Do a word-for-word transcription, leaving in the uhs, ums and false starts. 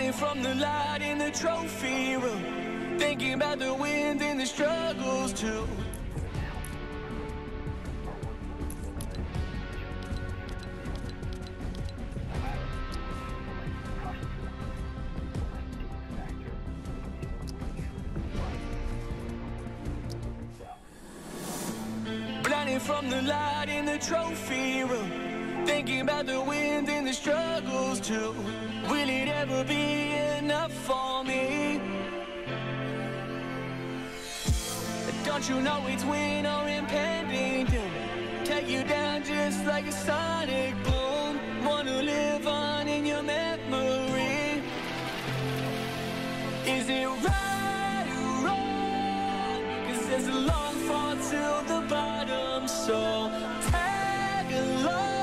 Blinded from the light in the trophy room, thinking about the wins and the struggles too. Blinded from the light in the trophy room, thinking about the wins and the struggles too. Will it ever be enough for me? Don't you know it's win or impending doom? Take you down just like a sonic boom. Wanna live on in your memory. Is it right or wrong? Cause there's a long fall to the bottom, so tag along.